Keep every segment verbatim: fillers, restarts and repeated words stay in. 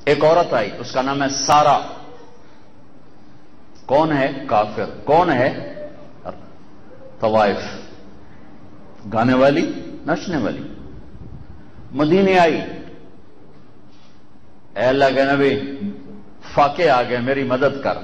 ایک عورت آئی، اس کا نام ہے سارا. کون ہے؟ کافر. کون ہے؟ طوائف، گانے والی، نچنے والی. مدینے آئی، اے اللہ کے نبی فاقے آ گئے، میری مدد کر.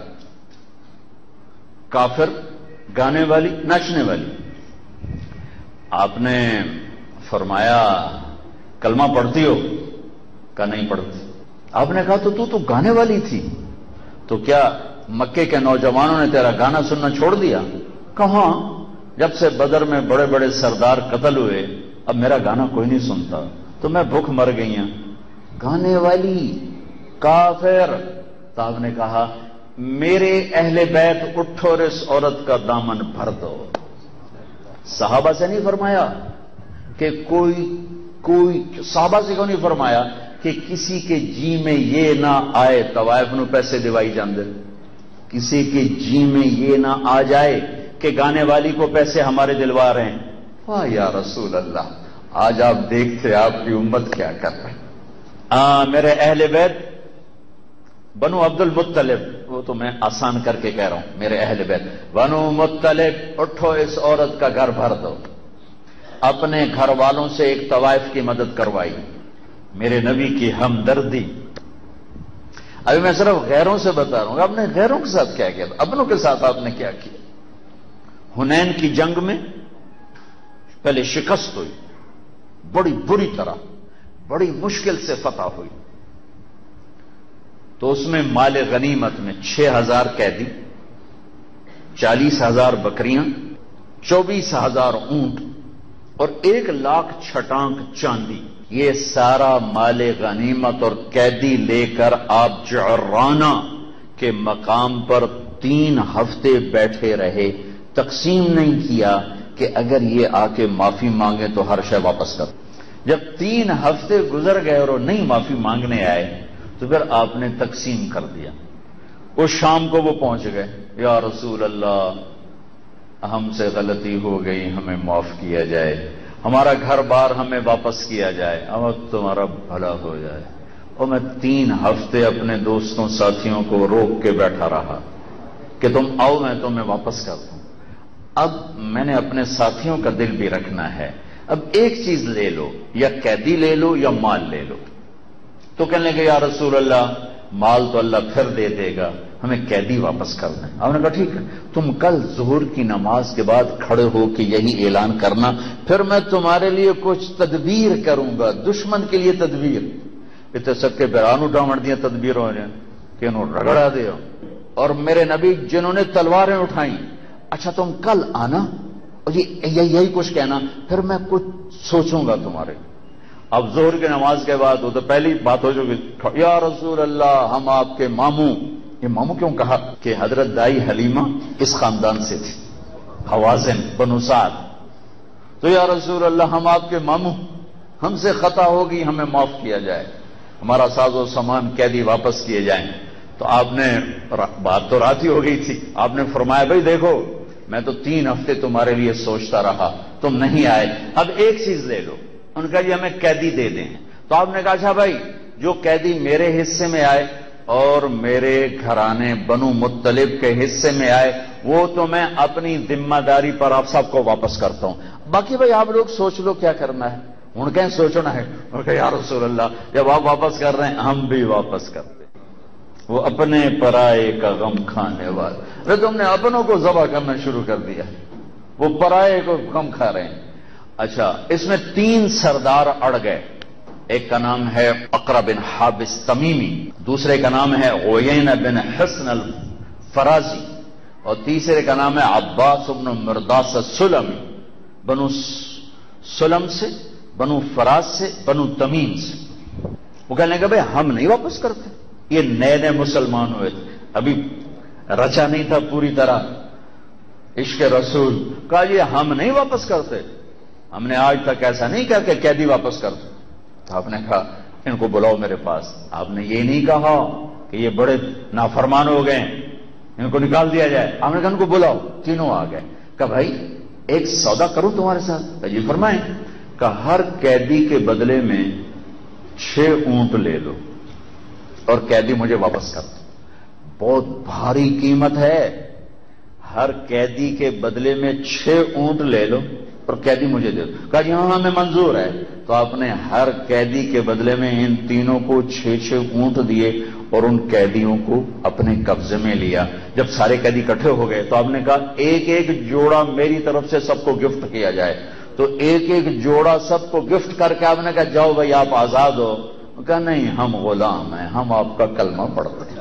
کافر، گانے والی، نچنے والی. آپ نے فرمایا کلمہ پڑھتی ہو؟ کہا نہیں پڑھتی. آپ نے کہا تو تو تو گانے والی تھی، تو کیا مکے کے نوجوانوں نے تیرا گانا سننا چھوڑ دیا؟ کہاں، جب سے بدر میں بڑے بڑے سردار قتل ہوئے اب میرا گانا کوئی نہیں سنتا، تو میں بھوک مر گئی ہوں. گانے والی، کافر. تو آپ نے کہا میرے اہل بیت اٹھو اور اس عورت کا دامن بھر دو. صحابہ سے نہیں فرمایا کہ کوئی کوئی صحابہ سے کیوں نہیں فرمایا کہ کسی کے جی میں یہ نہ آئے طوائف نو پیسے دیوائی جاندے، کسی کے جی میں یہ نہ آ جائے کہ گانے والی کو پیسے ہمارے دلوا رہے ہیں. واہ یا رسول اللہ، آج آپ دیکھتے آپ کی امت کیا کر رہے ہیں. آ, میرے اہل بیت بنو عبد المطلب، وہ تو میں آسان کر کے کہہ رہا ہوں، میرے اہل بیت بنو مطلب اٹھو اس عورت کا گھر بھر دو. اپنے گھر والوں سے ایک طوائف کی مدد کروائی. میرے نبی کی ہمدردی. ابھی میں صرف غیروں سے بتا رہا ہوں، آپ نے غیروں کے ساتھ کیا کیا، اپنوں کے ساتھ آپ نے کیا کیا. حنین کی جنگ میں پہلے شکست ہوئی، بڑی بری طرح، بڑی مشکل سے فتح ہوئی. تو اس میں مال غنیمت میں چھ ہزار قیدی، چالیس ہزار بکریاں، چوبیس ہزار اونٹ اور ایک لاکھ چھٹانک چاندی، یہ سارا مال غنیمت اور قیدی لے کر آپ جعرانہ کے مقام پر تین ہفتے بیٹھے رہے. تقسیم نہیں کیا کہ اگر یہ آ کے معافی مانگے تو ہر شے واپس کر. جب تین ہفتے گزر گئے اور وہ نہیں معافی مانگنے آئے تو پھر آپ نے تقسیم کر دیا. اس شام کو وہ پہنچ گئے، یا رسول اللہ ہم سے غلطی ہو گئی، ہمیں معاف کیا جائے، ہمارا گھر بار ہمیں واپس کیا جائے، اب تمہارا بھلا ہو جائے. اور میں تین ہفتے اپنے دوستوں ساتھیوں کو روک کے بیٹھا رہا کہ تم آؤ میں تمہیں واپس کر دوں. اب میں نے اپنے ساتھیوں کا دل بھی رکھنا ہے، اب ایک چیز لے لو، یا قیدی لے لو یا مال لے لو. تو کہنے لگے یا رسول اللہ مال تو اللہ پھر دے دے گا، ہمیں قیدی واپس کر دیں. آپ نے کہا ٹھیک ہے، تم کل ظہر کی نماز کے بعد کھڑے ہو کے یہی اعلان کرنا، پھر میں تمہارے لیے کچھ تدبیر کروں گا، دشمن کے لیے تدبیر. اتنے سب کے بیران اٹھاوڑ دیا تدبیر ہو جائیں کہ انہوں رگڑا دیا. اور میرے نبی جنہوں نے تلواریں اٹھائیں، اچھا تم کل آنا اور یہ یہی کچھ کہنا، پھر میں کچھ سوچوں گا تمہارے. اب ظہر کی نماز کے بعد وہ تو پہلی بات ہو جو کہ یا رسول اللہ ہم آپ کے ماموں. یہ ماموں کیوں کہا؟ کہ حضرت دائی حلیمہ اس خاندان سے تھی، حوازن بنو سعد. تو یا رسول اللہ ہم آپ کے ماموں، ہم سے خطا ہوگی، ہمیں معاف کیا جائے، ہمارا ساز و سامان قیدی واپس کیے جائیں. تو آپ نے، بات تو رات ہی ہو گئی تھی، آپ نے فرمایا بھائی دیکھو میں تو تین ہفتے تمہارے لیے سوچتا رہا، تم نہیں آئے، اب ایک چیز لے لو. ان کا یہ ہمیں قیدی دے دیں. تو آپ نے کہا اچھا بھائی جو قیدی میرے حصے میں آئے اور میرے گھرانے بنو مطلب کے حصے میں آئے وہ تو میں اپنی ذمہ داری پر آپ سب کو واپس کرتا ہوں، باقی بھائی آپ لوگ سوچ لو کیا کرنا ہے. ان کہیں سوچنا ہے. ان کہ یا رسول اللہ جب آپ واپس کر رہے ہیں ہم بھی واپس کرتے. وہ اپنے پرائے کا غم کھانے والے، تم نے اپنوں کو ذبح کرنا شروع کر دیا، وہ پرائے کو غم کھا رہے ہیں. اچھا اس میں تین سردار اڑ گئے. ایک کا نام ہے اقرا بن حابس تمیمی، دوسرے کا نام ہے عیینہ بن حصن الفرازی، اور تیسرے کا نام ہے عباس بن مرداس السلمی. بنو سلم سے، بنو فراز سے، بنو تمیم سے. وہ کہنے لگا بھائی ہم نہیں واپس کرتے. یہ نئے نئے مسلمان ہوئے تھے، ابھی رچا نہیں تھا پوری طرح عشق رسول. کہا یہ ہم نہیں واپس کرتے، ہم نے آج تک ایسا نہیں کہا کہ قیدی واپس کر دو. تو آپ نے کہا ان کو بلاؤ میرے پاس. آپ نے یہ نہیں کہا کہ یہ بڑے نافرمان ہو گئے ان کو نکال دیا جائے. آپ نے کہا ان کو بلاؤ. تینوں آ گئے. کہا بھائی ایک سودا کروں تمہارے ساتھ. جی فرمائیں. کہا ہر قیدی کے بدلے میں چھ اونٹ لے لو. اور قیدی مجھے واپس کر دو. بہت بھاری قیمت ہے. ہر قیدی کے بدلے میں چھ اونٹ لے لو اور قیدی مجھے دے دو. کہا یہاں ہمیں منظور ہے. تو آپ نے ہر قیدی کے بدلے میں ان تینوں کو چھ چھ اونٹ دیے اور ان قیدیوں کو اپنے قبضے میں لیا. جب سارے قیدی اکٹھے ہو گئے تو آپ نے کہا ایک ایک جوڑا میری طرف سے سب کو گفٹ کیا جائے. تو ایک ایک جوڑا سب کو گفٹ کر کے آپ نے کہا جاؤ بھائی آپ آزاد ہو. کہا نہیں ہم غلام ہیں, ہم آپ کا کلمہ پڑھتے ہیں.